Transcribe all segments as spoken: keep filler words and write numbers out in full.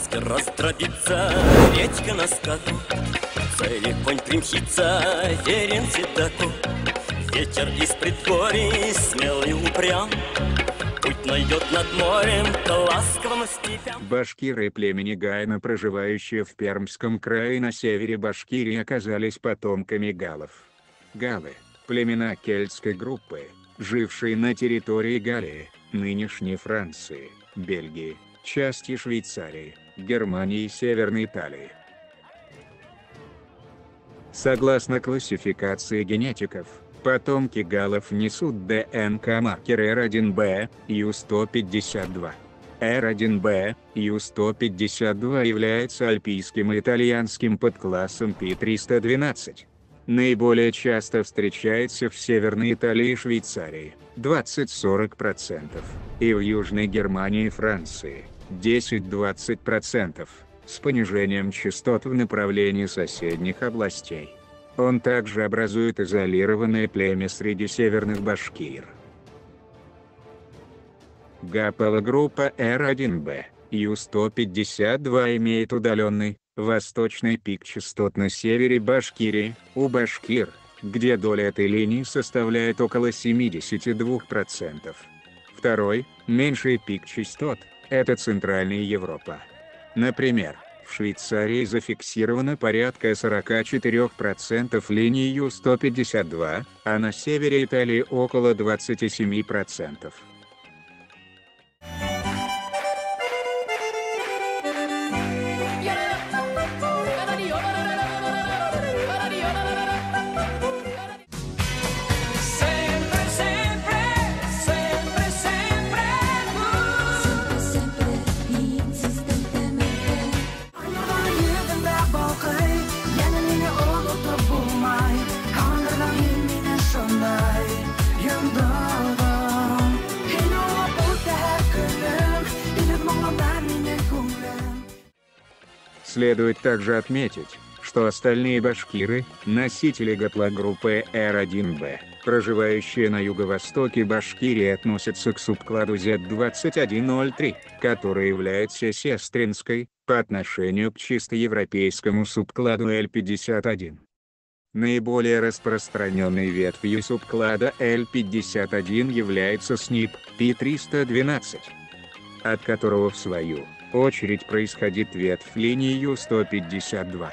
Мастер раздробится, редька на скаку, цели конь примчится, верен седаку. Ветер из предгорий, смелый упрям, путь найдет над морем к ласковым степям. Башкиры племени Гайна, проживающие в Пермском крае на севере Башкирии, оказались потомками галлов. Галлы – племена кельтской группы, жившие на территории Галлии, нынешней Франции, Бельгии, части Швейцарии, Германии и Северной Италии. Согласно классификации генетиков, потомки галлов несут ДНК-маркер эр один бэ, ю сто пятьдесят два. эр один бэ, ю сто пятьдесят два является альпийским и итальянским подклассом пи триста двенадцать. Наиболее часто встречается в Северной Италии и Швейцарии – двадцать-сорок процентов, и в Южной Германии и Франции – десять-двадцать процентов, с понижением частот в направлении соседних областей. Он также образует изолированное племя среди северных башкир. Гаплогруппа эр один бэ, ю сто пятьдесят два имеет удаленный, восточный пик частот на севере Башкирии, у башкир, где доля этой линии составляет около семидесяти двух процентов. Второй, меньший пик частот, это Центральная Европа. Например, в Швейцарии зафиксировано порядка сорока четырёх процентов линии ю сто пятьдесят два, а на севере Италии около двадцати семи процентов. Следует также отметить, что остальные башкиры, носители гаплогруппы эр один бэ, проживающие на юго-востоке Башкирии, относятся к субкладу зет двадцать один ноль три, который является сестринской, по отношению к чисто европейскому субкладу эл пятьдесят один. Наиболее распространенной ветвью субклада эл пятьдесят один является СНИП пи триста двенадцать, от которого в свою очередь происходит ветвь линии ю сто пятьдесят два.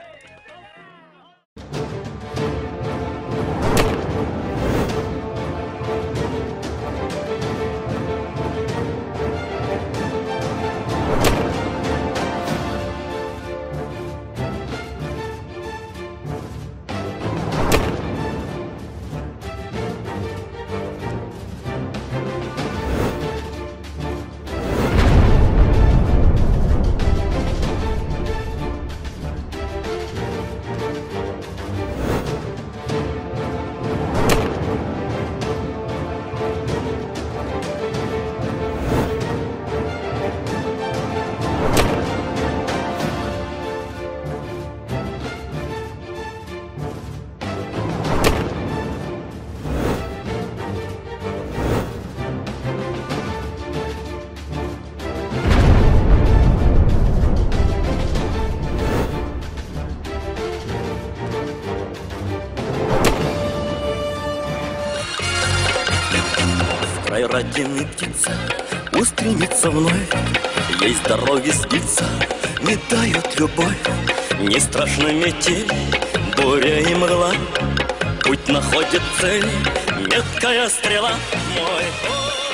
Родины птица устремится вновь, есть дороги сбиться, не дают любовь. Не страшна метель, буря и мгла, путь находит цель, меткая стрела. Мой